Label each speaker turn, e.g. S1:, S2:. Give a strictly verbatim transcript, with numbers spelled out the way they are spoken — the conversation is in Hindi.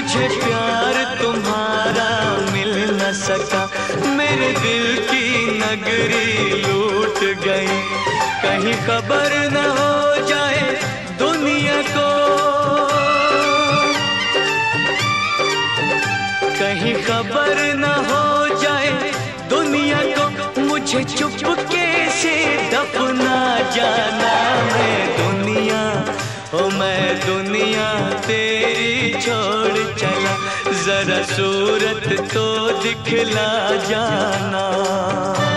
S1: मुझे प्यार तुम्हारा मिल न सका, मेरे दिल की नगरी लूट गई। कहीं खबर न हो जाए दुनिया को, कहीं खबर न हो जाए दुनिया को, मुझे चुपके से दफना जाना। मैं दुनिया, ओ मैं दुनिया तेरी छोड़ चला, जरा सूरत तो दिखला जाना।